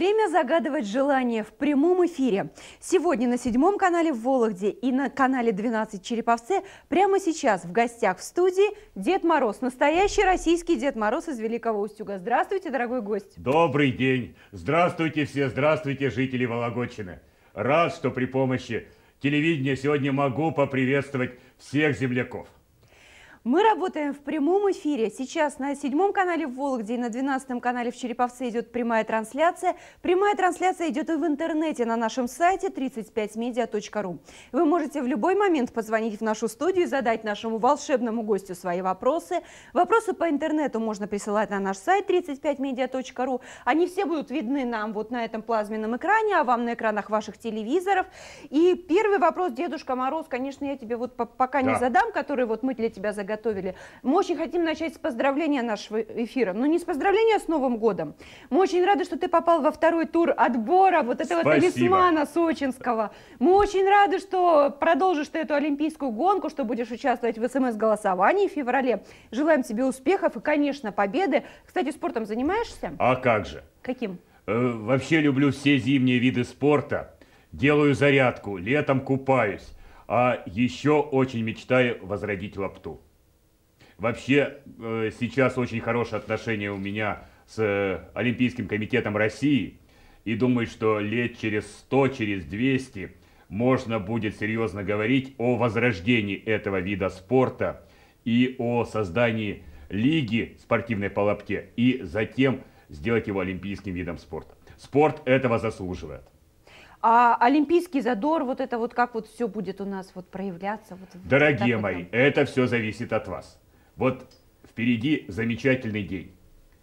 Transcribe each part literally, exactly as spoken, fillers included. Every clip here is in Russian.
Время загадывать желания в прямом эфире. Сегодня на седьмом канале в Вологде и на канале двенадцать Череповце прямо сейчас в гостях в студии Дед Мороз. Настоящий российский Дед Мороз из Великого Устюга. Здравствуйте, дорогой гость. Добрый день. Здравствуйте все, здравствуйте, жители Вологодчины. Рад, что при помощи телевидения сегодня могу поприветствовать всех земляков. Мы работаем в прямом эфире. Сейчас на седьмом канале в Вологде и на двенадцатом канале в Череповце идет прямая трансляция. Прямая трансляция идет и в интернете на нашем сайте тридцать пять медиа точка ру. Вы можете в любой момент позвонить в нашу студию и задать нашему волшебному гостю свои вопросы. Вопросы по интернету можно присылать на наш сайт тридцать пять медиа точка ру. Они все будут видны нам вот на этом плазменном экране, а вам на экранах ваших телевизоров. И первый вопрос, Дедушка Мороз, конечно, я тебе вот пока да. не задам, который вот мы для тебя заготовили. Готовили. Мы очень хотим начать с поздравления нашего эфира. Но не с поздравления с Новым годом. Мы очень рады, что ты попал во второй тур отбора вот этого Спасибо. талисмана сочинского. Мы очень рады, что продолжишь ты эту олимпийскую гонку, что будешь участвовать в эс эм эс-голосовании в феврале. Желаем тебе успехов и, конечно, победы. Кстати, спортом занимаешься? А как же? Каким? Э, вообще люблю все зимние виды спорта. Делаю зарядку, летом купаюсь. А еще очень мечтаю возродить лапту. Вообще, э, сейчас очень хорошие отношения у меня с э, Олимпийским комитетом России. И думаю, что лет через сто, через двести можно будет серьезно говорить о возрождении этого вида спорта и о создании лиги спортивной по лапте. И затем сделать его олимпийским видом спорта. Спорт этого заслуживает. А олимпийский задор, вот это вот как вот все будет у нас вот проявляться? Вот Дорогие вот мои, это все зависит от вас. Вот впереди замечательный день.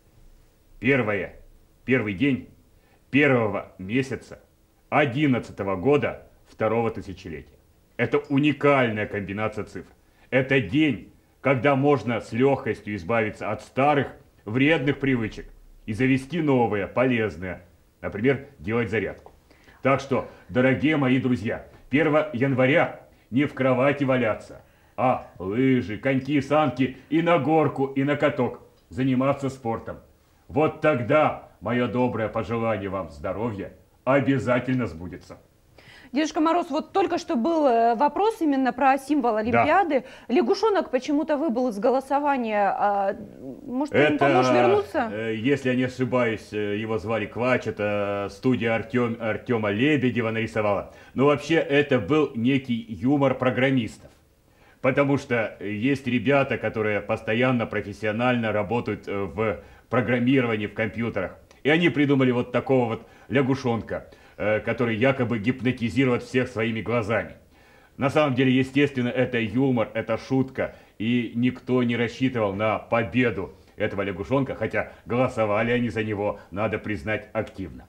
Первое, первый день первого месяца одиннадцатого года второго тысячелетия. Это уникальная комбинация цифр. Это день, когда можно с легкостью избавиться от старых вредных привычек и завести новые, полезные. Например, делать зарядку. Так что, дорогие мои друзья, первого января не в кровати валяться, а лыжи, коньки, санки и на горку, и на каток. Заниматься спортом. Вот тогда мое доброе пожелание вам здоровья обязательно сбудется. Дедушка Мороз, вот только что был вопрос именно про символ Олимпиады. Да. Лягушонок почему-то выбыл из голосования. Может, ты ему поможешь вернуться? Если я не ошибаюсь, его звали Квач, это студия Артем, Артема Лебедева нарисовала. Но вообще это был некий юмор программистов. Потому что есть ребята, которые постоянно профессионально работают в программировании в компьютерах. И они придумали вот такого вот лягушонка, который якобы гипнотизирует всех своими глазами. На самом деле, естественно, это юмор, это шутка. И никто не рассчитывал на победу этого лягушонка, хотя голосовали они за него, надо признать, активно.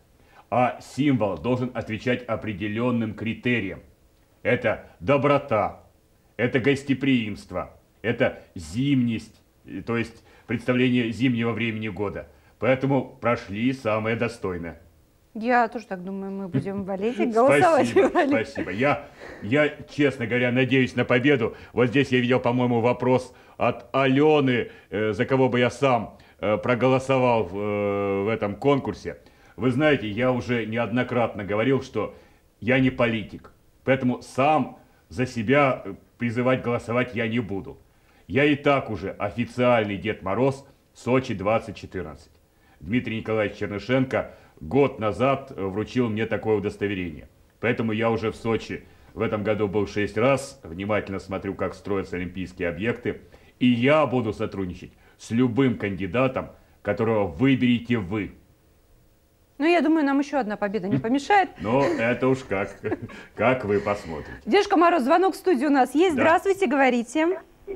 А символ должен отвечать определенным критериям. Это доброта. Это гостеприимство, это зимность, то есть представление зимнего времени года. Поэтому прошли самое достойное. Я тоже так думаю, мы будем болеть и голосовать. Спасибо, спасибо. Я, я, честно говоря, надеюсь на победу. Вот здесь я видел, по-моему, вопрос от Алены, э, за кого бы я сам э, проголосовал в, э, в этом конкурсе. Вы знаете, я уже неоднократно говорил, что я не политик, поэтому сам за себя призывать голосовать я не буду. Я и так уже официальный Дед Мороз Сочи двадцать четырнадцать. Дмитрий Николаевич Чернышенко год назад вручил мне такое удостоверение. Поэтому я уже в Сочи в этом году был шесть раз, внимательно смотрю, как строятся олимпийские объекты. И я буду сотрудничать с любым кандидатом, которого выберете вы. Ну, я думаю, нам еще одна победа не помешает. Ну, это уж как, как вы посмотрите. Дедушка Мороз, звонок в студию у нас есть. Да. Здравствуйте, говорите.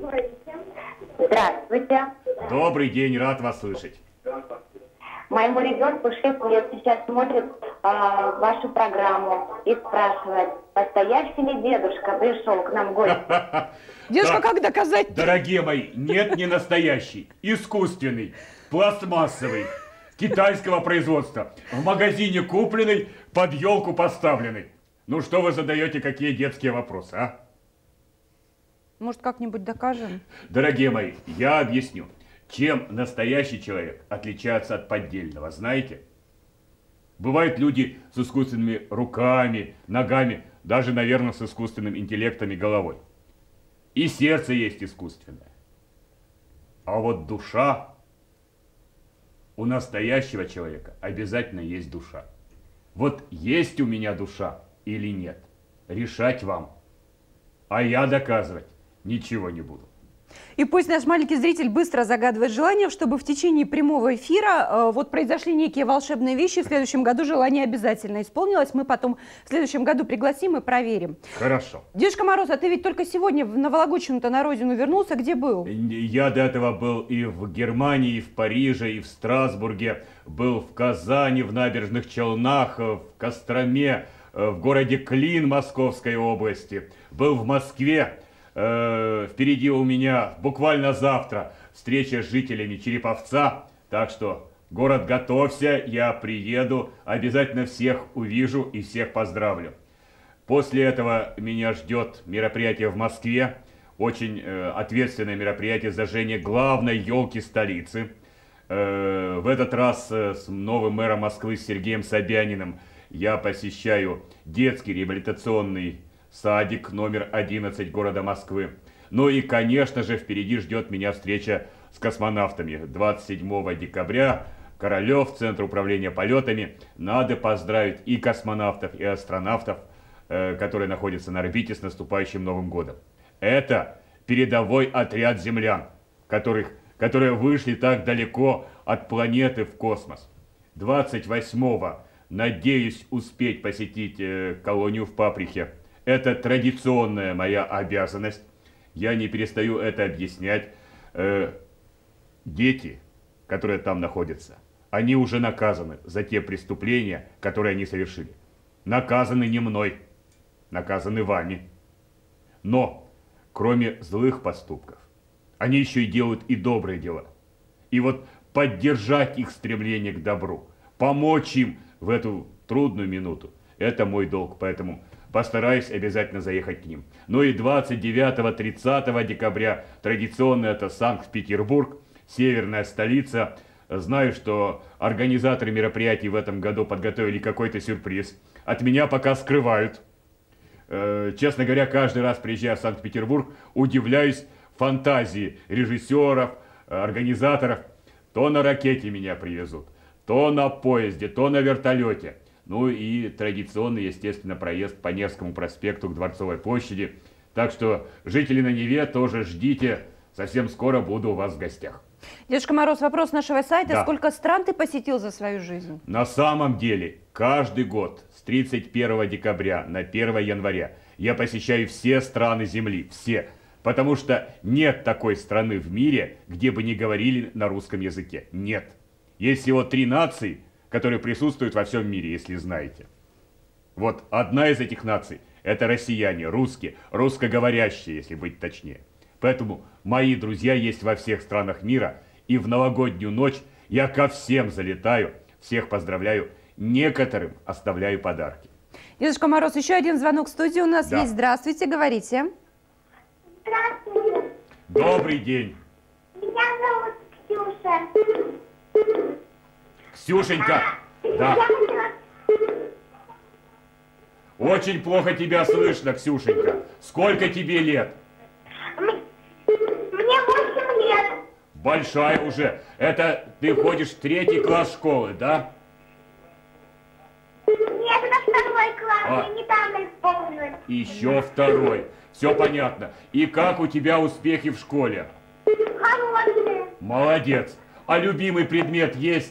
Здравствуйте. Добрый день, рад вас слышать. Моему ребенку шесть лет, сейчас смотрит э, вашу программу и спрашивает, настоящий ли дедушка пришел к нам в гости? Дедушка, как доказать? Дорогие мои, нет, не настоящий, искусственный, пластмассовый. Китайского производства, в магазине купленный, под елку поставленный. Ну что вы задаете, какие детские вопросы, а? Может, как-нибудь докажем? Дорогие мои, я объясню. Чем настоящий человек отличается от поддельного, знаете? Бывают люди с искусственными руками, ногами, даже, наверное, с искусственным интеллектом и головой. И сердце есть искусственное. А вот душа, у настоящего человека обязательно есть душа. Вот есть у меня душа или нет, решать вам. А я доказывать ничего не буду. И пусть наш маленький зритель быстро загадывает желание, чтобы в течение прямого эфира э, вот произошли некие волшебные вещи. В следующем году желание обязательно исполнилось. Мы потом в следующем году пригласим и проверим. Хорошо. Дедушка Мороз, а ты ведь только сегодня на Вологодчину-то на родину вернулся. Где был? Я до этого был и в Германии, и в Париже, и в Страсбурге. Был в Казани, в Набережных Челнах, в Костроме, в городе Клин Московской области. Был в Москве. Э, впереди у меня буквально завтра встреча с жителями Череповца. Так что, город, готовься, я приеду, обязательно всех увижу и всех поздравлю. После этого меня ждет мероприятие в Москве. Очень э, ответственное мероприятие зажжения главной елки столицы. Э, в этот раз э, с новым мэром Москвы Сергеем Собяниным я посещаю детский реабилитационный садик номер одиннадцать города Москвы. Ну и, конечно же, впереди ждет меня встреча с космонавтами. двадцать седьмого декабря, Королев, Центр управления полетами. Надо поздравить и космонавтов, и астронавтов, э, которые находятся на орбите, с наступающим Новым годом. Это передовой отряд землян, которых, которые вышли так далеко от планеты в космос. двадцать восьмого надеюсь успеть посетить э, колонию в Паприхе. Это традиционная моя обязанность. Я не перестаю это объяснять. Э, дети, которые там находятся, они уже наказаны за те преступления, которые они совершили. Наказаны не мной, наказаны вами. Но, кроме злых поступков, они еще и делают и добрые дела. И вот поддержать их стремление к добру, помочь им в эту трудную минуту, это мой долг. Поэтому постараюсь обязательно заехать к ним. Ну и двадцать девятого-тридцатого декабря традиционно это Санкт-Петербург, северная столица. Знаю, что организаторы мероприятий в этом году подготовили какой-то сюрприз. От меня пока скрывают. Честно говоря, каждый раз, приезжая в Санкт-Петербург, удивляюсь фантазии режиссеров, организаторов. То на ракете меня привезут, то на поезде, то на вертолете. Ну и традиционный, естественно, проезд по Невскому проспекту к Дворцовой площади. Так что, жители на Неве, тоже ждите. Совсем скоро буду у вас в гостях. Дедушка Мороз, вопрос нашего сайта. Да. Сколько стран ты посетил за свою жизнь? На самом деле, каждый год с тридцать первого декабря на первое января я посещаю все страны Земли. Все. Потому что нет такой страны в мире, где бы не говорили на русском языке. Нет. Есть всего три нации, которые присутствуют во всем мире, если знаете. Вот одна из этих наций – это россияне, русские, русскоговорящие, если быть точнее. Поэтому мои друзья есть во всех странах мира, и в новогоднюю ночь я ко всем залетаю, всех поздравляю, некоторым оставляю подарки. Дедушка Мороз, еще один звонок в студию у нас Да. есть. Здравствуйте, говорите. Здравствуйте. Добрый день. Меня зовут Ксюша. Ксюшенька, да, Я хотела... очень плохо тебя слышно, Ксюшенька. Сколько тебе лет? М- Мне восемь лет. Большая уже. Это ты ходишь в третий класс школы, да? Нет, это второй класс. А. Мне недавно исполнилось. Еще второй. Все понятно. И как у тебя успехи в школе? Хорошие. Молодец. А любимый предмет есть?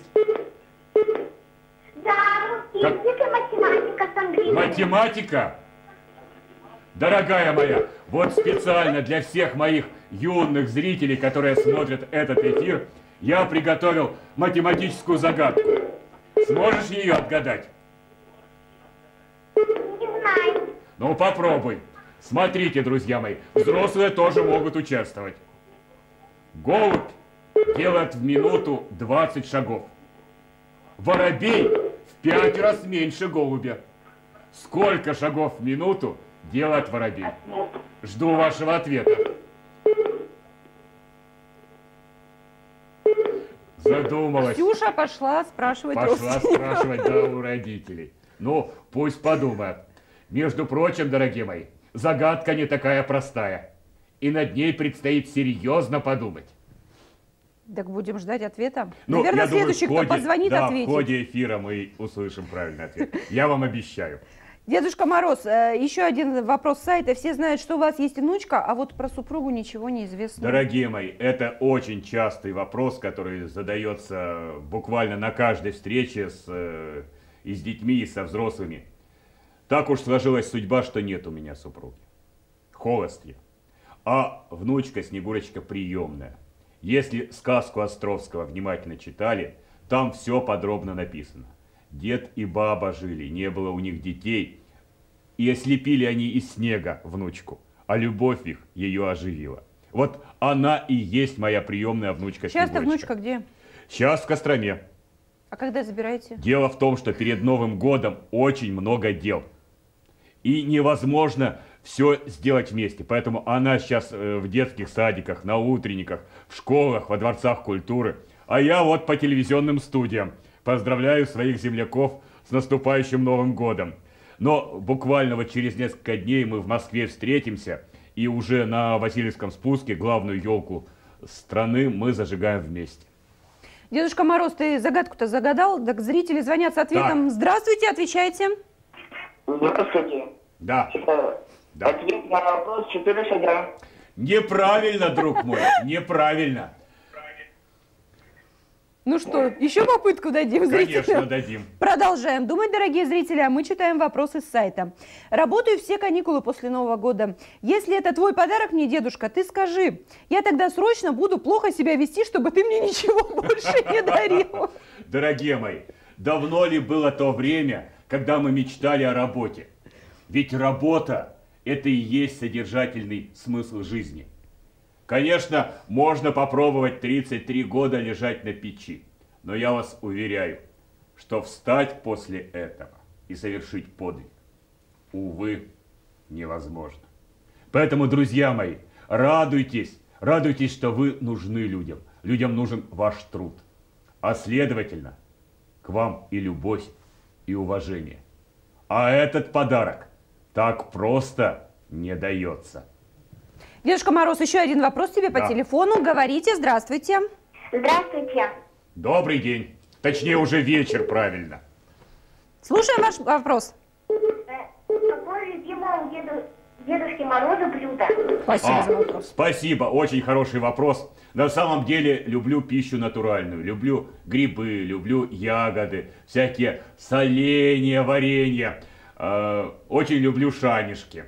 Да, русский Как- язык и математика с английским. Математика? Дорогая моя, вот специально для всех моих юных зрителей, которые смотрят этот эфир, я приготовил математическую загадку. Сможешь ее отгадать? Не знаю. Ну попробуй. Смотрите, друзья мои, взрослые тоже могут участвовать. Голубь делает в минуту двадцать шагов. Воробей в пять раз меньше голубя. Сколько шагов в минуту делает воробей? Жду вашего ответа. Задумалась. Ксюша пошла спрашивать Пошла родственников. спрашивать, да, у родителей. Ну, пусть подумают. Между прочим, дорогие мои, загадка не такая простая. И над ней предстоит серьезно подумать. Так будем ждать ответа. Ну, Наверное, я думаю, следующий, в ходе- кто позвонит, да, ответит. в ходе эфира мы услышим правильный ответ. Я вам обещаю. Дедушка Мороз, э, еще один вопрос с сайта. Все знают, что у вас есть внучка, а вот про супругу ничего не известно. Дорогие мои, это очень частый вопрос, который задается буквально на каждой встрече с, э, и с детьми, и со взрослыми. Так уж сложилась судьба, что нет у меня супруги. Холост я. А внучка Снегурочка приемная. Если сказку Островского внимательно читали, там все подробно написано. Дед и баба жили, не было у них детей, и ослепили они из снега внучку, а любовь их ее оживила. Вот она и есть моя приемная внучка Сейчас-то Снегурочка. внучка где? Сейчас в Костроме. А когда забираете? Дело в том, что перед Новым годом очень много дел. И невозможно все сделать вместе. Поэтому она сейчас э, в детских садиках, на утренниках, в школах, во дворцах культуры. А я вот по телевизионным студиям. Поздравляю своих земляков с наступающим Новым годом. Но буквально вот через несколько дней мы в Москве встретимся. И уже на Васильевском спуске главную елку страны мы зажигаем вместе. Дедушка Мороз, ты загадку-то загадал? Так зрители звонят с ответом. Так. Здравствуйте, отвечайте. Здравствуйте. Да. Э, Да. Ответ на вопрос четыре шага. Неправильно, друг мой, неправильно. Ну что, еще попытку дадим Конечно, зрителям? дадим. Продолжаем думать, дорогие зрители, а мы читаем вопросы с сайта. Работаю все каникулы после Нового года. Если это твой подарок мне, дедушка, ты скажи. Я тогда срочно буду плохо себя вести, чтобы ты мне ничего больше не дарил. Дорогие мои, давно ли было то время, когда мы мечтали о работе? Ведь работа – это и есть содержательный смысл жизни. Конечно, можно попробовать тридцать три года лежать на печи, но я вас уверяю, что встать после этого и совершить подвиг, увы, невозможно. Поэтому, друзья мои, радуйтесь, радуйтесь, что вы нужны людям. Людям нужен ваш труд. А следовательно, к вам и любовь, и уважение. А этот подарок так просто не дается. Дедушка Мороз, еще один вопрос тебе по Да. телефону. Говорите, здравствуйте. Здравствуйте. Добрый день. Точнее, уже вечер, правильно. Слушаем ваш вопрос. Э, Какое любимое у деду, Дедушки Мороза блюдо? Спасибо А, за вопрос. спасибо, очень хороший вопрос. На самом деле люблю пищу натуральную, люблю грибы, люблю ягоды, всякие соленья, варенья. Э, очень люблю шанишки.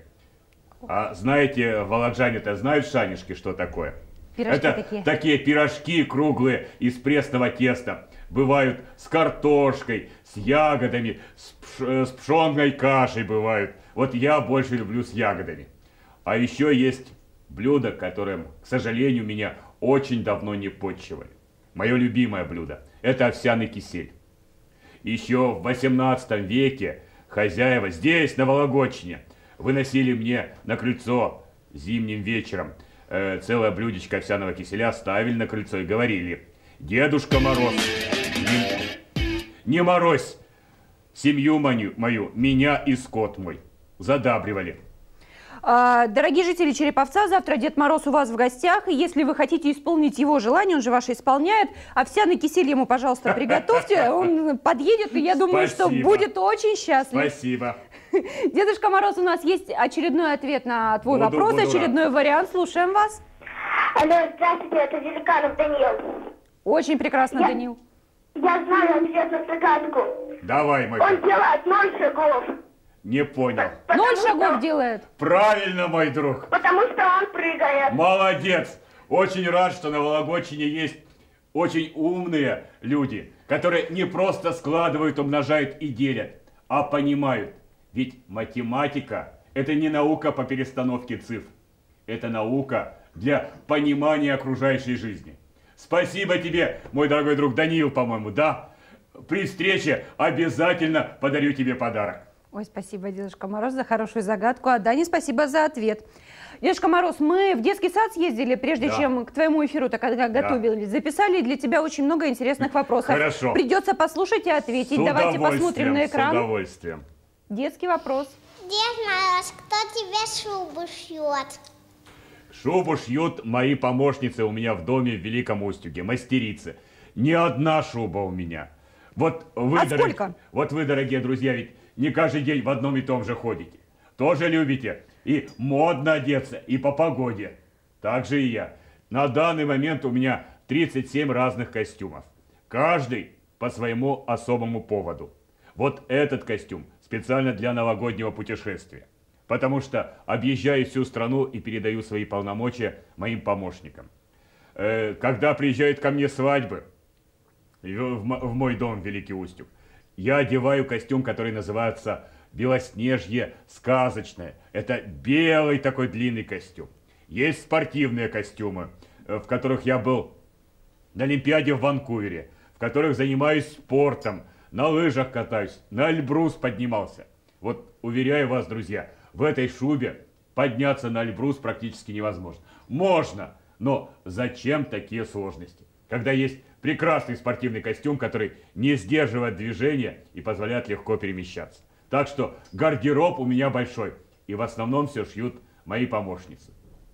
А знаете, володжане-то знают шанишки, что такое? Пирожки Это такие. такие пирожки круглые из пресного теста. Бывают с картошкой, с ягодами, с, пш- с пшенной кашей бывают. Вот я больше люблю с ягодами. А еще есть блюдо, которым, к сожалению, меня очень давно не подчивали. Мое любимое блюдо – это овсяный кисель. Еще в восемнадцатом веке хозяева здесь, на Вологодчине, выносили мне на крыльцо зимним вечером э, целое блюдечко овсяного киселя, ставили на крыльцо и говорили: «Дедушка Мороз, не, не морозь семью мою, мою, меня и скот мой». Задабривали. А, Дорогие жители Череповца, завтра Дед Мороз у вас в гостях. И если вы хотите исполнить его желание, он же ваше исполняет, овсяный кисель ему, пожалуйста, приготовьте. Он подъедет, и я думаю, что Спасибо. будет очень счастлив. Спасибо. Дедушка Мороз, у нас есть очередной ответ на твой Буду- вопрос, буду рад. очередной вариант. Слушаем вас. Алло, здравствуйте, это Великанов Даниил. Очень прекрасно, Я- Данил. Я знаю ответ на загадку. Давай, мой Он друг. делает ноль шагов. Не понял. Потому Ноль что- шагов делает. Правильно, мой друг. Потому что он прыгает. Молодец! Очень рад, что на Вологодчине есть очень умные люди, которые не просто складывают, умножают и делят, а понимают. Ведь математика – это не наука по перестановке цифр. Это наука для понимания окружающей жизни. Спасибо тебе, мой дорогой друг Даниил, по-моему, да? При встрече обязательно подарю тебе подарок. Ой, спасибо, Дедушка Мороз, за хорошую загадку. А Дане спасибо за ответ. Дедушка Мороз, мы в детский сад съездили, прежде да. чем к твоему эфиру так как готовились. Да. Записали для тебя очень много интересных вопросов. Хорошо. Придется послушать и ответить. Давайте посмотрим на экран. С удовольствием. Детский вопрос. Дед Мороз, кто тебе шубу шьет? Шубу шьют мои помощницы у меня в доме в Великом Устюге, мастерицы. Не одна шуба у меня. Вот вы, а дорог... сколько? Вот вы, дорогие друзья, ведь не каждый день в одном и том же ходите. Тоже любите и модно одеться, и по погоде. Так же и я. На данный момент у меня тридцать семь разных костюмов. Каждый по своему особому поводу. Вот этот костюм специально для новогоднего путешествия. Потому что объезжаю всю страну и передаю свои полномочия моим помощникам. Э, когда приезжают ко мне свадьбы, в мой дом в Великий Устюг, я одеваю костюм, который называется «Белоснежье сказочное». Это белый такой длинный костюм. Есть спортивные костюмы, в которых я был на Олимпиаде в Ванкувере, в которых занимаюсь спортом, на лыжах катаюсь, на Эльбрус поднимался. Вот уверяю вас, друзья, в этой шубе подняться на Эльбрус практически невозможно. Можно, но зачем такие сложности? Когда есть прекрасный спортивный костюм, который не сдерживает движения и позволяет легко перемещаться. Так что гардероб у меня большой. И в основном все шьют мои помощницы.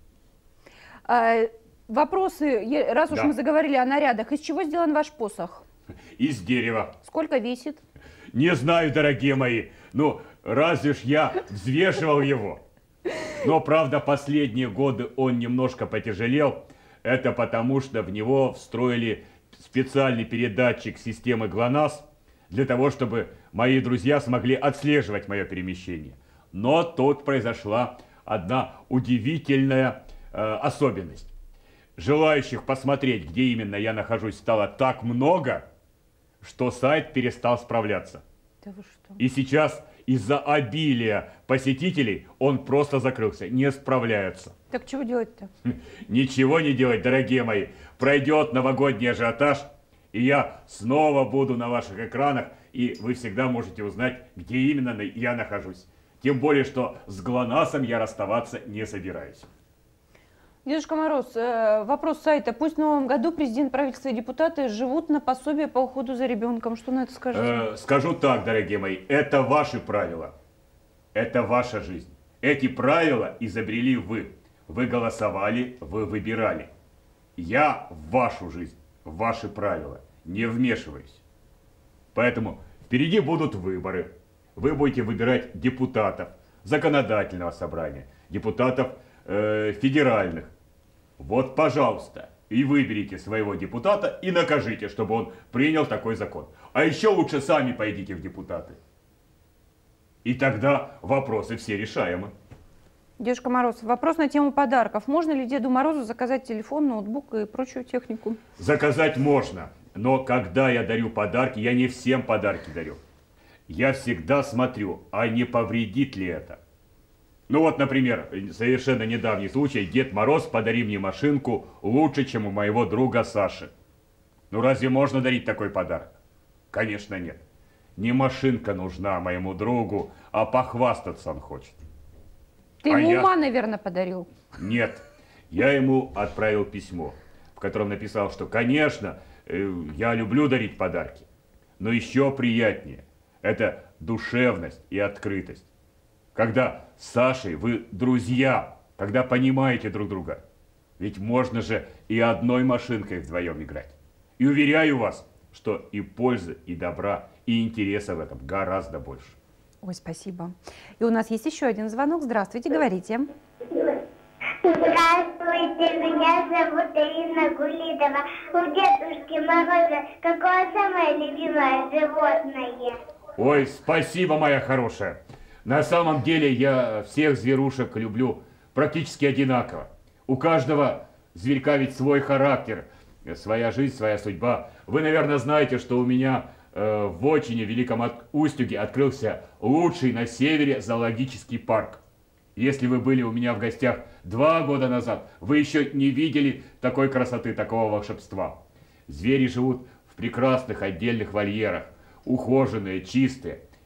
А, вопросы, раз уж да. мы заговорили о нарядах. Из чего сделан ваш посох? Из дерева. Сколько весит? Не знаю, дорогие мои. Ну, разве ж я взвешивал его. Но, правда, последние годы он немножко потяжелел. Это потому, что в него встроили специальный передатчик системы ГЛОНАСС для того, чтобы мои друзья смогли отслеживать мое перемещение. Но тут произошла одна удивительная э, особенность. Желающих посмотреть, где именно я нахожусь, стало так много, что сайт перестал справляться. Да вы что? И сейчас из-за обилия посетителей он просто закрылся, не справляется. Так чего делать-то? Ничего не делать, дорогие мои. Пройдет новогодний ажиотаж, и я снова буду на ваших экранах, и вы всегда можете узнать, где именно я нахожусь. Тем более, что с ГЛОНАССом я расставаться не собираюсь. Дедушка Мороз, вопрос сайта. Пусть в новом году президент, правительство и депутаты живут на пособие по уходу за ребенком. Что на это скажете? Э, скажу так, дорогие мои, это ваши правила. Это ваша жизнь. Эти правила изобрели вы. Вы голосовали, вы выбирали. Я в вашу жизнь, в ваши правила не вмешиваюсь. Поэтому впереди будут выборы. Вы будете выбирать депутатов законодательного собрания, депутатов э, федеральных. Вот, пожалуйста, и выберите своего депутата и накажите, чтобы он принял такой закон. А еще лучше сами пойдите в депутаты. И тогда вопросы все решаемы. Дедушка Мороз, вопрос на тему подарков. Можно ли Деду Морозу заказать телефон, ноутбук и прочую технику? Заказать можно, но когда я дарю подарки, я не всем подарки дарю. Я всегда смотрю, а не повредит ли это. Ну вот, например, совершенно недавний случай. Дед Мороз, подари мне машинку лучше, чем у моего друга Саши. Ну разве можно дарить такой подарок? Конечно нет. Не машинка нужна моему другу, а похвастаться он хочет. Ты а ему я... ума, наверное, подарил. Нет, я ему отправил письмо, в котором написал, что, конечно, я люблю дарить подарки, но еще приятнее – это душевность и открытость. Когда с Сашей вы друзья, когда понимаете друг друга. Ведь можно же и одной машинкой вдвоем играть. И уверяю вас, что и пользы, и добра, и интереса в этом гораздо больше. Ой, спасибо. И у нас есть еще один звонок. Здравствуйте, говорите. Здравствуйте, меня зовут Ирина Гулидова. У Дедушки Мороза какое самое любимое животное? Ой, спасибо, моя хорошая. На самом деле я всех зверушек люблю практически одинаково. У каждого зверька ведь свой характер, своя жизнь, своя судьба. Вы, наверное, знаете, что у меня э, в Очине, в Великом Устюге, открылся лучший на севере зоологический парк. Если вы были у меня в гостях два года назад, вы еще не видели такой красоты, такого волшебства. Звери живут в прекрасных отдельных вольерах, ухоженные, чистые.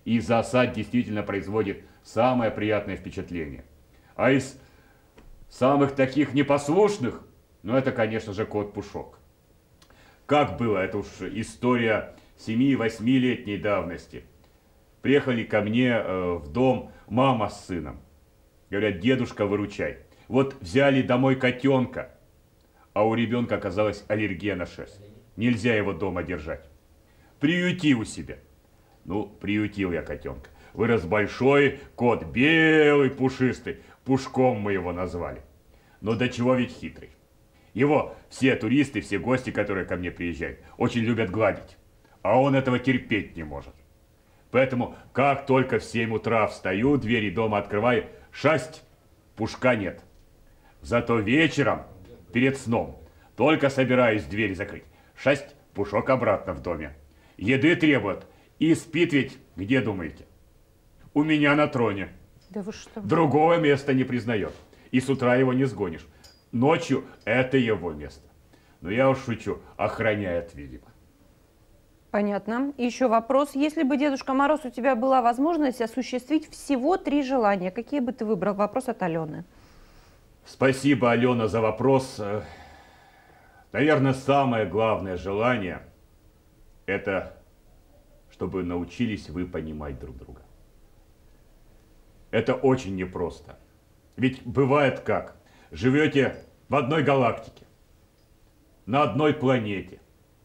И зоосад действительно производит самое приятное впечатление. А из самых таких непослушных, ну это, конечно же, кот Пушок. Как было, это уж история семи-восьмилетней давности. Приехали ко мне э, в дом мама с сыном. Говорят, дедушка, выручай. Вот взяли домой котенка, а у ребенка оказалась аллергия на шерсть. Нельзя его дома держать. Приюти у себя. Ну, приютил я котенка. Вырос большой кот, белый, пушистый. Пушком мы его назвали. Но до чего ведь хитрый. Его все туристы, все гости, которые ко мне приезжают, очень любят гладить. А он этого терпеть не может. Поэтому, как только в семь утра встаю, двери дома открываю, шасть, Пушка нет. Зато вечером, перед сном, только собираюсь дверь закрыть, шасть, Пушок обратно в доме. Еды требует. И спит ведь, где думаете? У меня на троне. Да вы что? Другого места не признает. И с утра его не сгонишь. Ночью это его место. Но я уж шучу, охраняет, видимо. Понятно. И еще вопрос. Если бы, Дедушка Мороз, у тебя была возможность осуществить всего три желания, какие бы ты выбрал? Вопрос от Алены. Спасибо, Алена, за вопрос. Наверное, самое главное желание – это чтобы научились вы понимать друг друга. Это очень непросто. Ведь бывает как? Живете в одной галактике, на одной планете,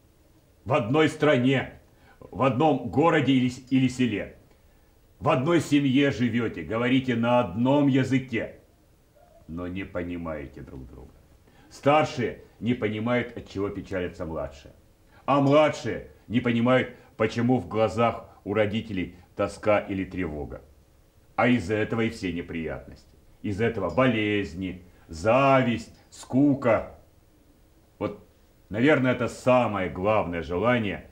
в одной стране, в одном городе или, или селе. В одной семье живете, говорите на одном языке, но не понимаете друг друга. Старшие не понимают, от чего печалятся младшие. А младшие не понимают, почему в глазах у родителей тоска или тревога. А из-за этого и все неприятности. Из-за этого болезни, зависть, скука. Вот, наверное, это самое главное желание.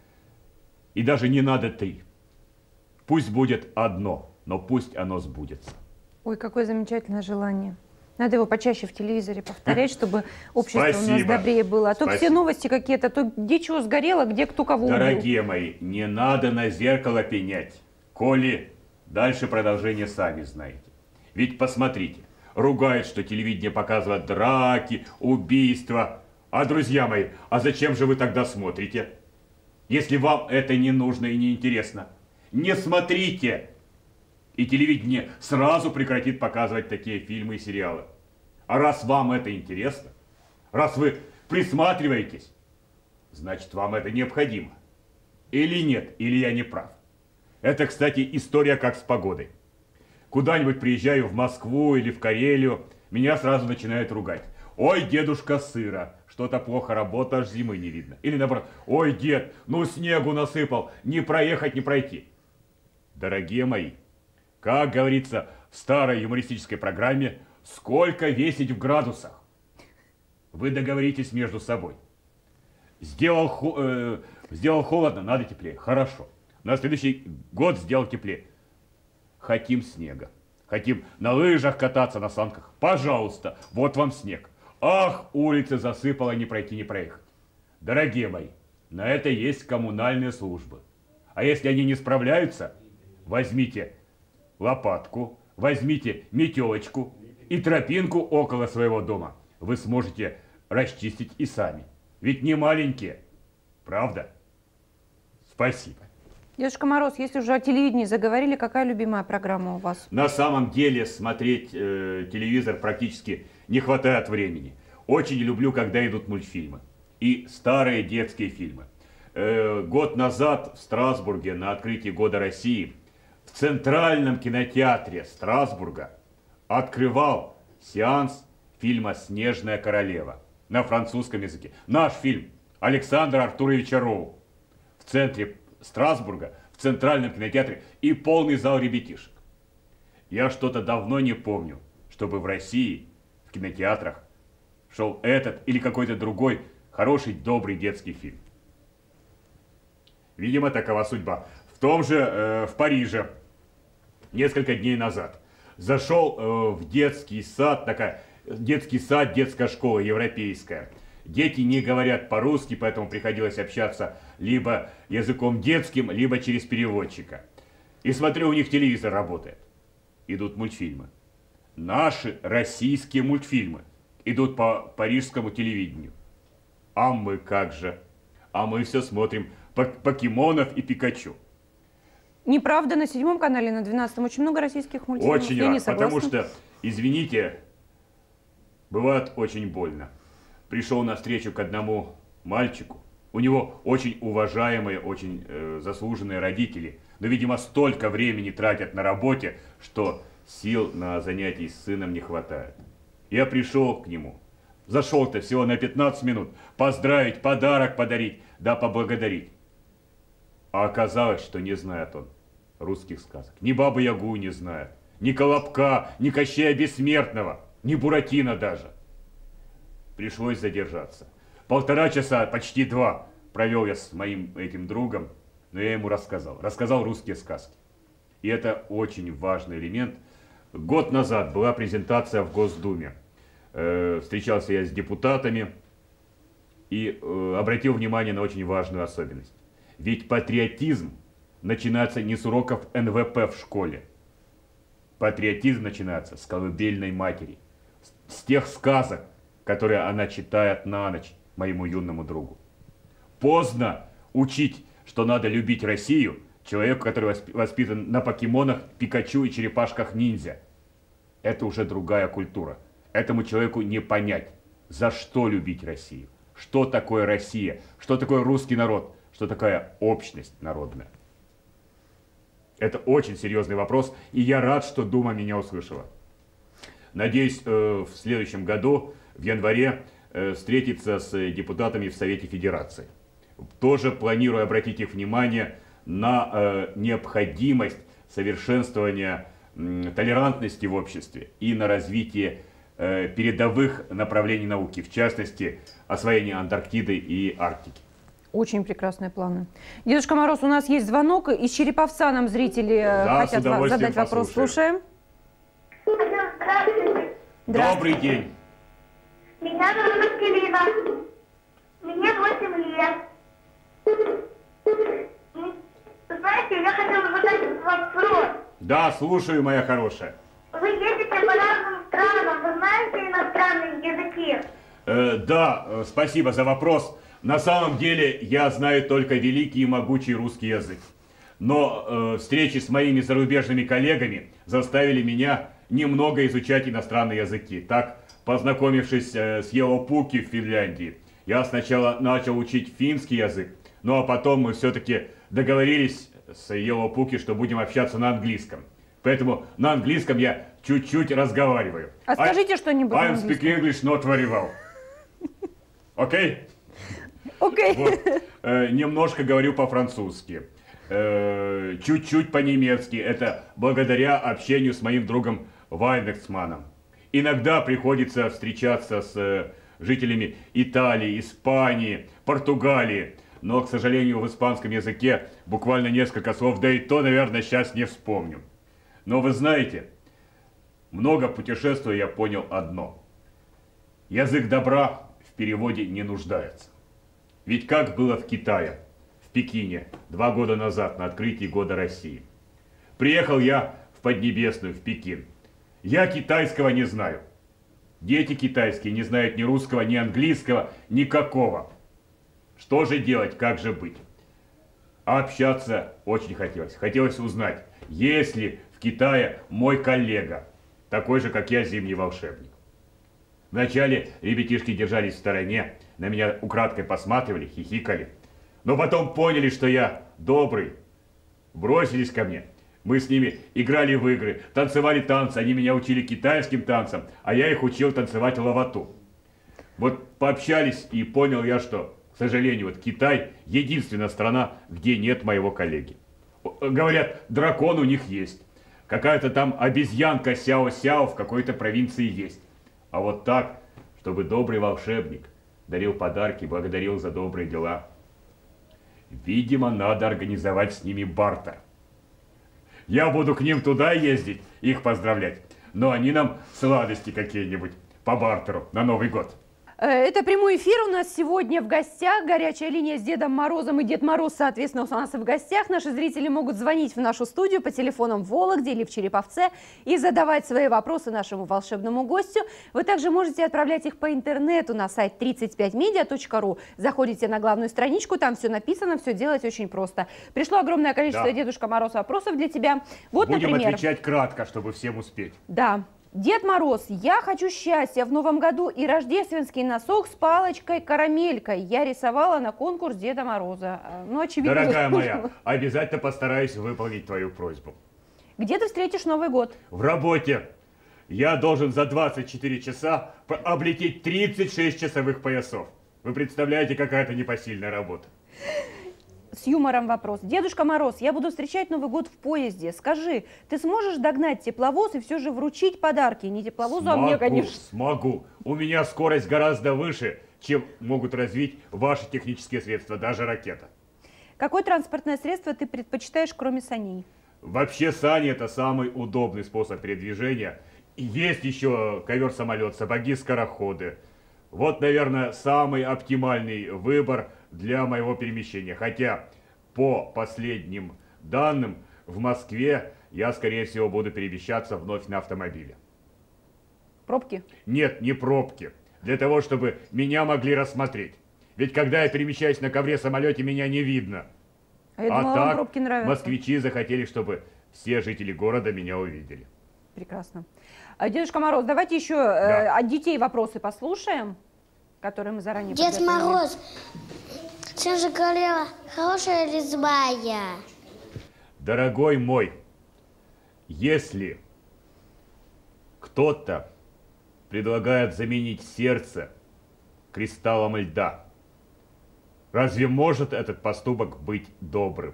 И даже не надо три. Пусть будет одно, но пусть оно сбудется. Ой, какое замечательное желание. Надо его почаще в телевизоре повторять, чтобы общество Спасибо. у нас добрее было. А то Спасибо. все новости какие-то, то где чего сгорело, где кто кого убил. Дорогие мои, не надо на зеркало пенять. Коли, дальше продолжение сами знаете. Ведь посмотрите, ругают, что телевидение показывает драки, убийства. А, друзья мои, а зачем же вы тогда смотрите? Если вам это не нужно и не интересно, не смотрите. И телевидение сразу прекратит показывать такие фильмы и сериалы. А раз вам это интересно, раз вы присматриваетесь, значит, вам это необходимо. Или нет, или я не прав. Это, кстати, история как с погодой. Куда-нибудь приезжаю в Москву или в Карелию, меня сразу начинают ругать. Ой, дедушка, сыро, что-то плохо работа, аж зимы не видно. Или наоборот, ой, дед, ну снегу насыпал, не проехать, не пройти. Дорогие мои, как говорится в старой юмористической программе, сколько весить в градусах? Вы договоритесь между собой. Сделал, хо э, сделал холодно, надо теплее. Хорошо. На следующий год сделал теплее. Хотим снега. Хотим на лыжах кататься, на санках. Пожалуйста, вот вам снег. Ах, улицы засыпало, не пройти, не проехать. Дорогие мои, на это есть коммунальные службы. А если они не справляются, возьмите лопатку, возьмите метелочку и тропинку около своего дома. Вы сможете расчистить и сами. Ведь не маленькие. Правда? Спасибо. Дедушка Мороз, если уже о телевидении заговорили, какая любимая программа у вас? На самом деле смотреть э, телевизор практически не хватает времени. Очень люблю, когда идут мультфильмы. И старые детские фильмы. Э, год назад в Страсбурге на открытии Года России в Центральном кинотеатре Страсбурга открывал сеанс фильма «Снежная королева» на французском языке. Наш фильм Александра Артуровича Роу. В центре Страсбурга, в Центральном кинотеатре, и полный зал ребятишек. Я что-то давно не помню, чтобы в России в кинотеатрах шел этот или какой-то другой хороший, добрый детский фильм. Видимо, такова судьба. В том же, э, в Париже, несколько дней назад, зашел э, в детский сад, такая, детский сад, детская школа европейская. Дети не говорят по-русски, поэтому приходилось общаться либо языком детским, либо через переводчика. И смотрю, у них телевизор работает. Идут мультфильмы. Наши российские мультфильмы идут по парижскому телевидению. А мы как же? А мы все смотрим покемонов и Пикачу. Неправда, на седьмом канале, на двенадцатом очень много российских мультфильмов. Очень Я рад, не согласна. потому что, извините, бывает очень больно. Пришел на встречу к одному мальчику. У него очень уважаемые, очень э, заслуженные родители. Но, видимо, столько времени тратят на работе, что сил на занятия с сыном не хватает. Я пришел к нему. Зашел-то всего на пятнадцать минут. Поздравить, подарок подарить, да поблагодарить. А оказалось, что не знает он русских сказок. Ни Бабы-Ягу не знает, ни Колобка, ни Кощея Бессмертного, ни Буратино даже. Пришлось задержаться. Полтора часа, почти два, провел я с моим этим другом, но я ему рассказал. Рассказал русские сказки. И это очень важный элемент. Год назад была презентация в Госдуме. Э, встречался я с депутатами и э, обратил внимание на очень важную особенность. Ведь патриотизм начинается не с уроков эн вэ пэ в школе. Патриотизм начинается с колыбельной матери. С тех сказок, которые она читает на ночь моему юному другу. Поздно учить, что надо любить Россию, человеку, который воспитан на покемонах, Пикачу и черепашках-ниндзя. Это уже другая культура. Этому человеку не понять, за что любить Россию. Что такое Россия, что такое русский народ, что такая общность народная. Это очень серьезный вопрос, и я рад, что Дума меня услышала. Надеюсь, в следующем году, в январе, встретиться с депутатами в Совете Федерации. Тоже планирую обратить их внимание на необходимость совершенствования толерантности в обществе и на развитие передовых направлений науки, в частности, освоения Антарктиды и Арктики. Очень прекрасные планы. Дедушка Мороз, у нас есть звонок. Из Череповца нам зрители да, хотят задать вопрос. Слушаем. Здравствуйте. Добрый день. Меня зовут Катерина. Мне восемь лет. Знаете, я хотела задать вопрос. Да, слушаю, моя хорошая. Вы ездите по разным странам, вы знаете иностранные языки? Э, да, э, спасибо за вопрос. На самом деле я знаю только великий и могучий русский язык. Но э, встречи с моими зарубежными коллегами заставили меня немного изучать иностранные языки. Так, познакомившись э, с Ео Пуки в Финляндии, я сначала начал учить финский язык, ну а потом мы все-таки договорились с Ео Пуки, что будем общаться на английском. Поэтому на английском я чуть-чуть разговариваю. А скажите что-нибудь на I'm английском. speak English not very well. Окей? Окей. Вот. Э, немножко говорю по-французски. Э, чуть-чуть по-немецки. Это благодаря общению с моим другом Вайнексманом. Иногда приходится встречаться с э, жителями Италии, Испании, Португалии. Но, к сожалению, в испанском языке буквально несколько слов, да и то, наверное, сейчас не вспомню. Но вы знаете, много путешествуя, я понял одно. Язык добра в переводе не нуждается. Ведь как было в Китае, в Пекине, два года назад на открытии Года России. Приехал я в Поднебесную, в Пекин. Я китайского не знаю. Дети китайские не знают ни русского, ни английского, никакого. Что же делать, как же быть? А общаться очень хотелось. Хотелось узнать, есть ли в Китае мой коллега, такой же, как я, зимний волшебник. Вначале ребятишки держались в стороне, на меня украдкой посматривали, хихикали. Но потом поняли, что я добрый, бросились ко мне. Мы с ними играли в игры, танцевали танцы, они меня учили китайским танцам, а я их учил танцевать лавату. Вот пообщались, и понял я, что, к сожалению, вот Китай единственная страна, где нет моего коллеги. Говорят, дракон у них есть, какая-то там обезьянка Сяо-Сяо в какой-то провинции есть. А вот так, чтобы добрый волшебник дарил подарки, благодарил за добрые дела. Видимо, надо организовать с ними бартер. Я буду к ним туда ездить, их поздравлять, но они нам сладости какие-нибудь по бартеру на Новый год. Это прямой эфир. У нас сегодня в гостях горячая линия с Дедом Морозом. И Дед Мороз, соответственно, у нас и в гостях. Наши зрители могут звонить в нашу студию по телефонам в Вологде или в Череповце и задавать свои вопросы нашему волшебному гостю. Вы также можете отправлять их по интернету на сайт тридцать пять медиа точка ру. Заходите на главную страничку, там все написано, все делать очень просто. Пришло огромное количество, да, Дедушка Мороз, вопросов для тебя. Вот, Будем например, отвечать кратко, чтобы всем успеть. Да. Дед Мороз, я хочу счастья в новом году и рождественский носок с палочкой-карамелькой. Я рисовала на конкурс Деда Мороза. Ну, очевидно. Дорогая моя, обязательно постараюсь выполнить твою просьбу. Где ты встретишь Новый год? В работе. Я должен за двадцать четыре часа облететь тридцать шесть часовых поясов. Вы представляете, какая это непосильная работа? С юмором вопрос. Дедушка Мороз, я буду встречать Новый год в поезде. Скажи, ты сможешь догнать тепловоз и все же вручить подарки? Не тепловозу, смогу, а мне, конечно. Смогу. У меня скорость гораздо выше, чем могут развить ваши технические средства, даже ракета. Какое транспортное средство ты предпочитаешь, кроме саней? Вообще сани – это самый удобный способ передвижения. И есть еще ковер-самолет, сапоги-скороходы. Вот, наверное, самый оптимальный выбор для моего перемещения. Хотя, по последним данным, в Москве я, скорее всего, буду перемещаться вновь на автомобиле. Пробки? Нет, не пробки. Для того, чтобы меня могли рассмотреть. Ведь когда я перемещаюсь на ковре-самолете, меня не видно. А, я а думала, так вам пробки нравятся. Москвичи захотели, чтобы все жители города меня увидели. Прекрасно. Дедушка Мороз, давайте еще Да. э, от детей вопросы послушаем, которые мы заранее Дед подготовили. Мороз, Снежная королева хорошая или злая? Дорогой мой, если кто-то предлагает заменить сердце кристаллом льда, разве может этот поступок быть добрым?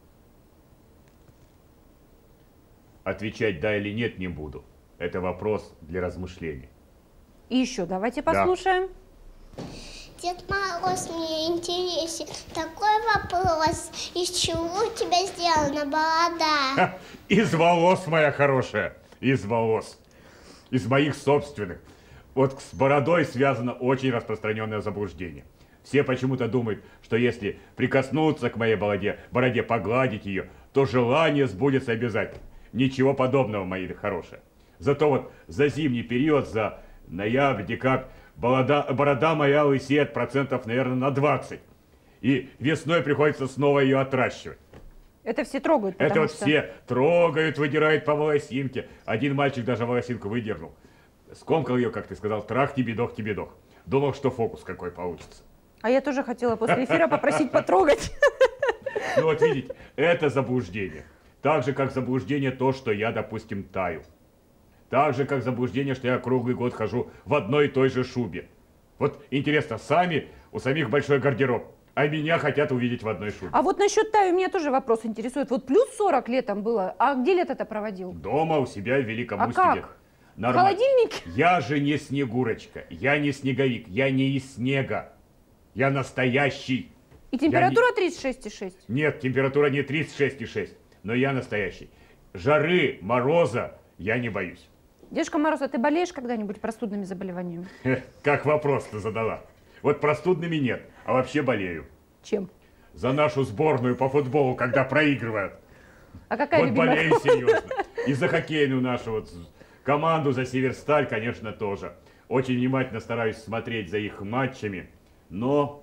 Отвечать да или нет не буду. Это вопрос для размышлений. И еще давайте послушаем. Дед Мороз, мне интересен такой вопрос. Из чего у тебя сделана борода? Ха, из волос, моя хорошая, из волос. Из моих собственных. Вот с бородой связано очень распространенное заблуждение. Все почему-то думают, что если прикоснуться к моей бороде, бороде погладить ее, то желание сбудется обязательно. Ничего подобного, мои хорошие. Зато вот за зимний период, за ноябрь, декабрь, борода, борода моя лысеет процентов, наверное, на двадцать. И весной приходится снова ее отращивать. Это все трогают, Это вот что... все трогают, выдирают по волосинке. Один мальчик даже волосинку выдернул. Скомкал ее, как ты сказал, трах-ти-бедох-ти-бедох. Думал, что фокус какой получится. А я тоже хотела после эфира попросить потрогать. Ну вот видите, это заблуждение. Так же, как заблуждение то, что я, допустим, таю. Так же, как заблуждение, что я круглый год хожу в одной и той же шубе. Вот интересно, сами, у самих большой гардероб, а меня хотят увидеть в одной шубе. А вот насчет таю меня тоже вопрос интересует. Вот плюс сорок летом было, а где лето-то проводил? Дома у себя в Великом А Устюге. как? Нормально. В холодильнике? Я же не Снегурочка, я не снеговик, я не из снега. Я настоящий. И температура тридцать шесть и шесть? Нет, температура не тридцать шесть и шесть, но я настоящий. Жары, мороза я не боюсь. Дедушка Мороз, а ты болеешь когда-нибудь простудными заболеваниями? Хе, как вопрос-то задала. Вот простудными нет, а вообще болею. Чем? За нашу сборную по футболу, когда проигрывают. А какая Вот любимая? болею серьезно. И за хоккейную нашу вот команду, за Северсталь, конечно, тоже. Очень внимательно стараюсь смотреть за их матчами, но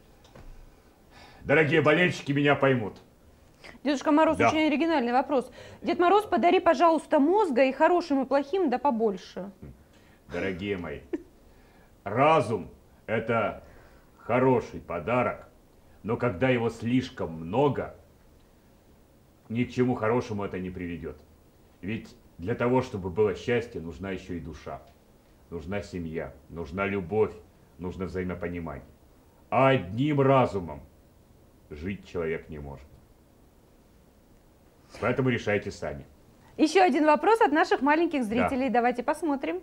дорогие болельщики меня поймут. Дедушка Мороз, Да. очень оригинальный вопрос. Дед Мороз, подари, пожалуйста, мозга и хорошим, и плохим, да побольше. Дорогие мои, разум – это хороший подарок, но когда его слишком много, ни к чему хорошему это не приведет. Ведь для того, чтобы было счастье, нужна еще и душа, нужна семья, нужна любовь, нужно взаимопонимание. А одним разумом жить человек не может. Поэтому решайте сами. Еще один вопрос от наших маленьких зрителей. Да. Давайте посмотрим.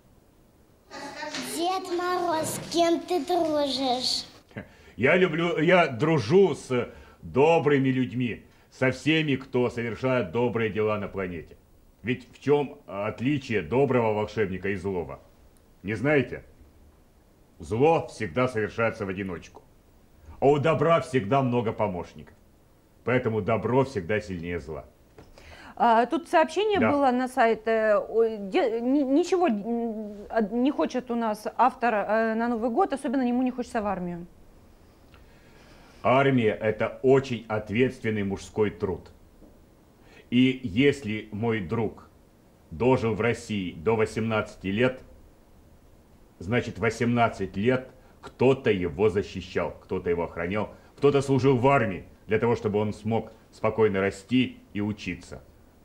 Дед Мороз, с кем ты дружишь? Я люблю, я дружу с добрыми людьми, со всеми, кто совершает добрые дела на планете. Ведь в чем отличие доброго волшебника и злого? Не знаете? Зло всегда совершается в одиночку, а у добра всегда много помощников. Поэтому добро всегда сильнее зла. А, тут сообщение Да. было на сайте. Ой, де- ни- Ничего м, не хочет у нас автор э, на Новый год, особенно ему не хочется в армию. Армия – это очень ответственный мужской труд. И если мой друг дожил в России до восемнадцати лет, значит восемнадцать лет кто-то его защищал, кто-то его охранял, кто-то служил в армии для того, чтобы он смог спокойно расти и учиться.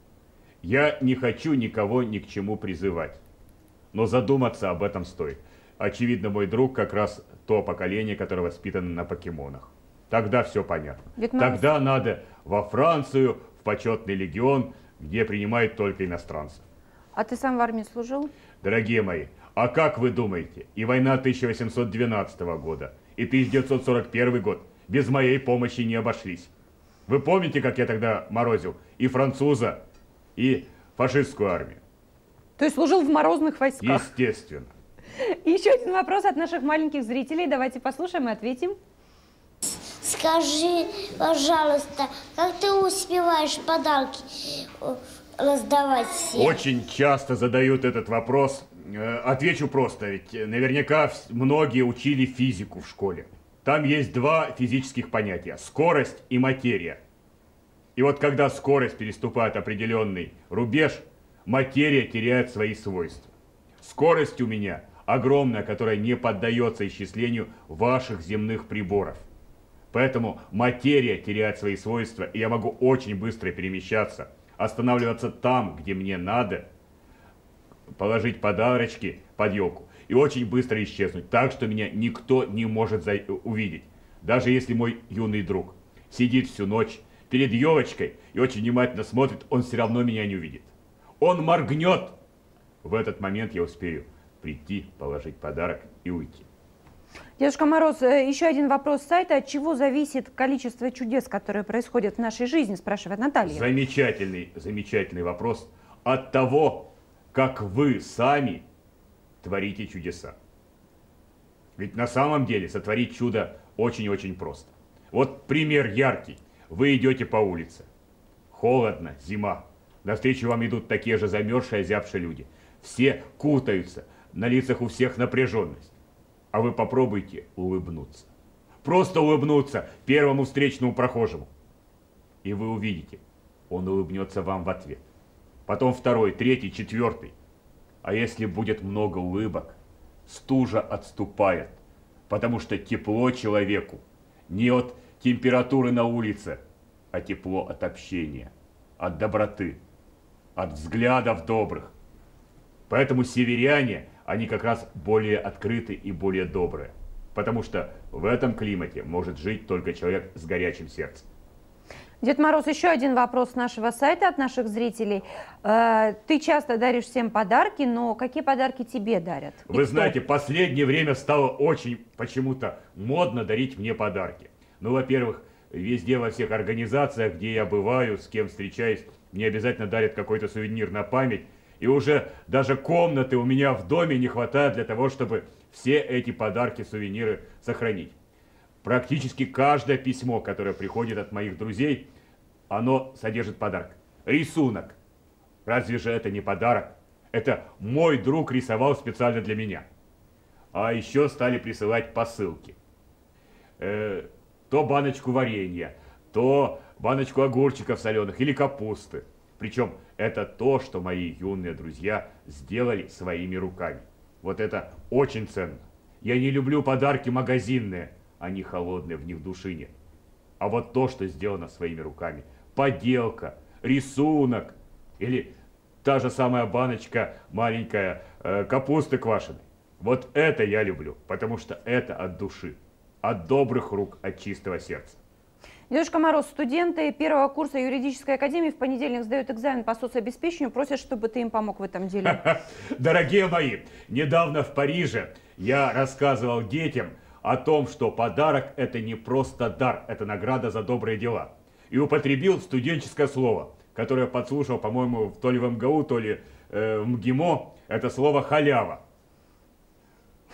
Я не хочу никого ни к чему призывать, но задуматься об этом стоит. Очевидно, мой друг как раз то поколение, которое воспитано на покемонах. Тогда все понятно. Дед Мороз. Тогда надо во Францию, в почетный легион, где принимают только иностранцев. А ты сам в армии служил? Дорогие мои, а как вы думаете, и война тысяча восемьсот двенадцатого года, и тысяча девятьсот сорок первый год без моей помощи не обошлись? Вы помните, как я тогда морозил и француза, и фашистскую армию? То есть служил в морозных войсках? Естественно. И еще один вопрос от наших маленьких зрителей. Давайте послушаем и ответим. Скажи, пожалуйста, как ты успеваешь подарки э, раздавать всем? Очень часто задают этот вопрос. Э, Отвечу просто, ведь наверняка вс- многие учили физику в школе. Там есть два физических понятия – скорость и материя. И вот когда скорость переступает определенный рубеж, материя теряет свои свойства. Скорость у меня огромная, которая не поддается исчислению ваших земных приборов. Поэтому материя теряет свои свойства, и я могу очень быстро перемещаться, останавливаться там, где мне надо, положить подарочки под елку и очень быстро исчезнуть, так что меня никто не может за- увидеть. Даже если мой юный друг сидит всю ночь перед елочкой и очень внимательно смотрит, он все равно меня не увидит. Он моргнет. В этот момент я успею прийти, положить подарок и уйти. Дедушка Мороз, э, еще один вопрос с сайта. От чего зависит количество чудес, которые происходят в нашей жизни, спрашивает Наталья. Замечательный, замечательный вопрос. От того, как вы сами творите чудеса. Ведь на самом деле сотворить чудо очень-очень просто. Вот пример яркий. Вы идете по улице. Холодно, зима. Навстречу вам идут такие же замерзшие, озябшие люди. Все кутаются, на лицах у всех напряженность. А вы попробуйте улыбнуться. Просто улыбнуться первому встречному прохожему. И вы увидите, он улыбнется вам в ответ. Потом второй, третий, четвертый. А если будет много улыбок, стужа отступает. Потому что тепло человеку не от температуры на улице, а тепло от общения, от доброты, от взглядов добрых. Поэтому северяне, они как раз более открыты и более добрые. Потому что в этом климате может жить только человек с горячим сердцем. Дед Мороз, еще один вопрос с нашего сайта от наших зрителей. Э, Ты часто даришь всем подарки, но какие подарки тебе дарят? И Вы кто? знаете, в последнее время стало очень почему-то модно дарить мне подарки. Ну, во-первых, везде во всех организациях, где я бываю, с кем встречаюсь, мне обязательно дарят какой-то сувенир на память. И уже даже комнаты у меня в доме не хватает для того, чтобы все эти подарки, сувениры сохранить. Практически каждое письмо, которое приходит от моих друзей, оно содержит подарок. Рисунок. Разве же это не подарок? Это мой друг рисовал специально для меня. А еще стали присылать посылки. Э, то баночку варенья, то баночку огурчиков соленых или капусты. Причем это то, что мои юные друзья сделали своими руками. Вот это очень ценно. Я не люблю подарки магазинные. Они холодные, в них души нет. А вот то, что сделано своими руками, поделка, рисунок или та же самая баночка маленькая э, капусты квашеной. Вот это я люблю, потому что это от души, от добрых рук, от чистого сердца. Дедушка Мороз, студенты первого курса юридической академии в понедельник сдают экзамен по соцобеспечению, просят, чтобы ты им помог в этом деле. Дорогие мои, недавно в Париже я рассказывал детям о том, что подарок – это не просто дар, это награда за добрые дела. И употребил студенческое слово, которое подслушал, по-моему, то ли в эм гэ у, то ли э, в МГИМО, это слово «халява».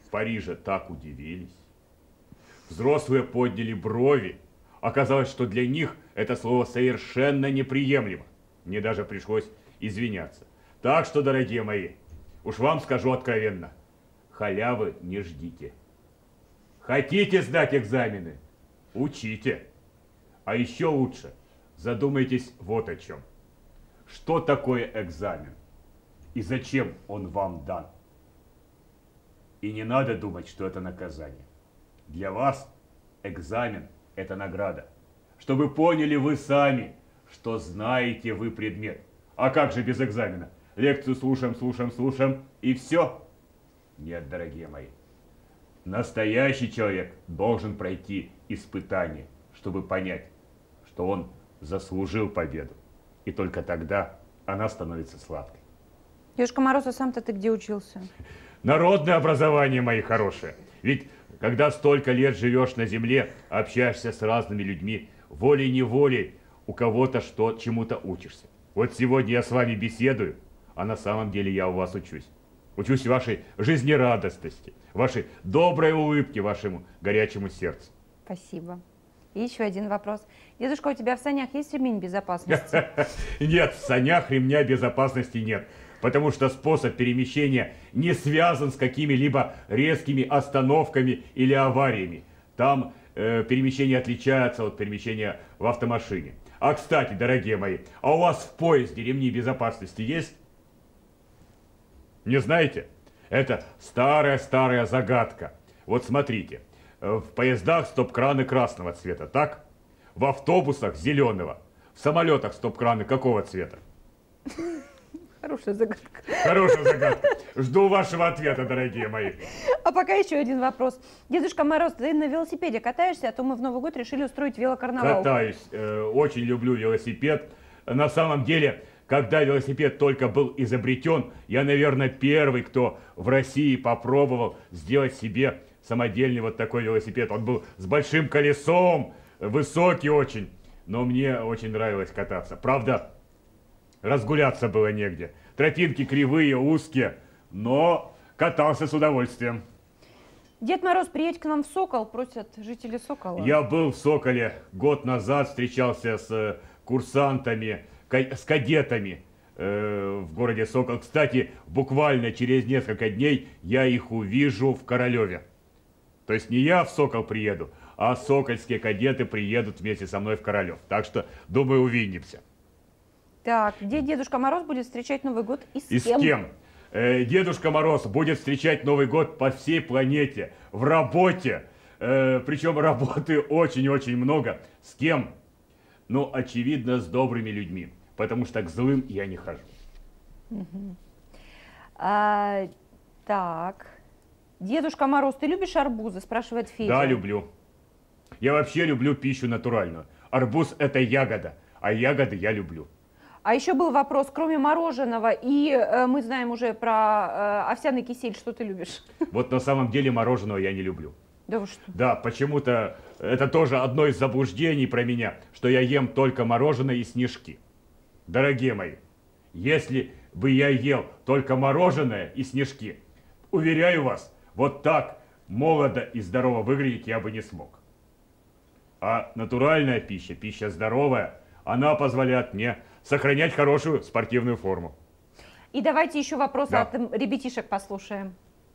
В Париже так удивились. Взрослые подняли брови. Оказалось, что для них это слово совершенно неприемлемо. Мне даже пришлось извиняться. Так что, дорогие мои, уж вам скажу откровенно, халявы не ждите. Хотите сдать экзамены? Учите. А еще лучше задумайтесь вот о чем. Что такое экзамен? И зачем он вам дан? И не надо думать, что это наказание. Для вас экзамен – это награда. Чтобы поняли вы сами, что знаете вы предмет. А как же без экзамена? Лекцию слушаем, слушаем, слушаем, и все? Нет, дорогие мои. Настоящий человек должен пройти испытание, чтобы понять, что он заслужил победу. И только тогда она становится сладкой. Дедушка Мороз, а сам-то ты где учился? Народное образование, мои хорошие. Ведь когда столько лет живешь на земле, общаешься с разными людьми, волей-неволей у кого-то что чему-то учишься. Вот сегодня я с вами беседую, а на самом деле я у вас учусь. Учусь вашей жизнерадостности, вашей доброй улыбке, вашему горячему сердцу. Спасибо. И еще один вопрос. Дедушка, у тебя в санях есть ремень безопасности? Нет, в санях ремня безопасности нет. Потому что способ перемещения не связан с какими-либо резкими остановками или авариями. Там э, перемещение отличается от перемещения в автомашине. А кстати, дорогие мои, а у вас в поезде ремни безопасности есть? Не знаете? Это старая-старая загадка. Вот смотрите, в поездах стоп-краны красного цвета, так? В автобусах зеленого. В самолетах стоп-краны какого цвета? Хорошая загадка. Хорошая загадка. Жду вашего ответа, дорогие мои. А пока еще один вопрос. Дедушка Мороз, ты на велосипеде катаешься, а то мы в Новый год решили устроить велокарнавал. Катаюсь. Э, очень люблю велосипед. На самом деле, когда велосипед только был изобретен, я, наверное, первый, кто в России попробовал сделать себе самодельный вот такой велосипед. Он был с большим колесом, высокий очень. Но мне очень нравилось кататься. Правда, разгуляться было негде. Тропинки кривые, узкие, но катался с удовольствием. Дед Мороз, приедь к нам в Сокол, просят жители Сокола. Я был в Соколе год назад, встречался с курсантами, с кадетами э, в городе Сокол. Кстати, буквально через несколько дней я их увижу в Королеве. То есть не я в Сокол приеду, а сокольские кадеты приедут вместе со мной в Королев. Так что, думаю, увидимся. Так, где Дедушка Мороз будет встречать Новый год и с И кем? с кем? Э, Дедушка Мороз будет встречать Новый год по всей планете, в работе. Э, причем работы очень-очень много. С кем? Ну, очевидно, с добрыми людьми, потому что к злым я не хожу. Угу. А, так, Дедушка Мороз, ты любишь арбузы? Спрашивает Федя. Да, люблю. Я вообще люблю пищу натуральную. Арбуз – это ягода, а ягоды я люблю. А еще был вопрос, кроме мороженого, и э, мы знаем уже про э, овсяный кисель, что ты любишь? Вот на самом деле мороженого я не люблю. Да вы что? Да, почему-то это тоже одно из заблуждений про меня, что я ем только мороженое и снежки. Дорогие мои, если бы я ел только мороженое и снежки, уверяю вас, вот так молодо и здорово выглядеть я бы не смог. А натуральная пища, пища здоровая, она позволяет мне сохранять хорошую спортивную форму. И давайте еще вопросы Да. от ребятишек послушаем.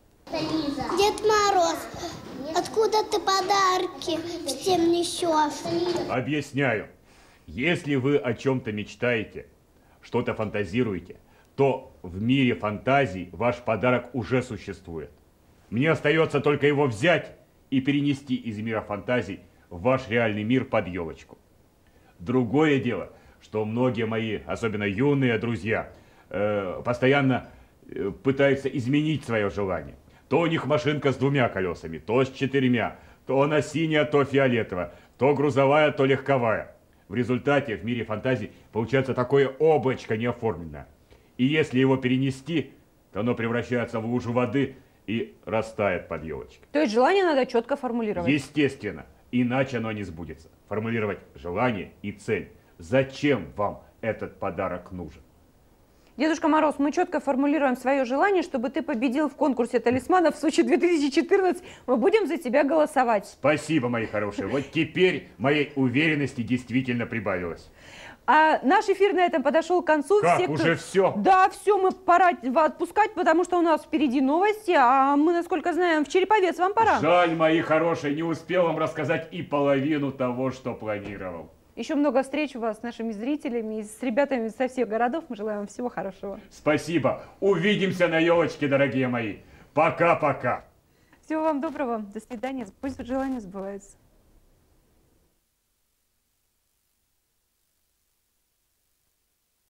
Дед Мороз, откуда ты подарки всем несешь? Объясняю. Если вы о чем-то мечтаете, что-то фантазируете, то в мире фантазий ваш подарок уже существует. Мне остается только его взять и перенести из мира фантазий в ваш реальный мир под елочку. Другое дело, что многие мои, особенно юные друзья, э, постоянно э, пытаются изменить свое желание. То у них машинка с двумя колесами, то с четырьмя, то она синяя, то фиолетовая, то грузовая, то легковая. В результате в мире фантазий получается такое облачко неоформленное. И если его перенести, то оно превращается в лужу воды и растает под елочкой. То есть желание надо четко формулировать. Естественно, иначе оно не сбудется. Формулировать желание и цель. Зачем вам этот подарок нужен? Дедушка Мороз, мы четко формулируем свое желание, чтобы ты победил в конкурсе талисманов в Сочи две тысячи четырнадцать. Мы будем за тебя голосовать. Спасибо, мои хорошие. Вот теперь моей уверенности действительно прибавилось. А наш эфир на этом подошел к концу. Как, все, кто... уже все? Да, все, мы пора отпускать, потому что у нас впереди новости, а мы, насколько знаем, в Череповец вам пора. Жаль, мои хорошие, не успел вам рассказать и половину того, что планировал. Еще много встреч у вас с нашими зрителями и с ребятами со всех городов. Мы желаем вам всего хорошего. Спасибо. Увидимся на елочке, дорогие мои. Пока-пока. Всего вам доброго. До свидания. Пусть желания сбываются.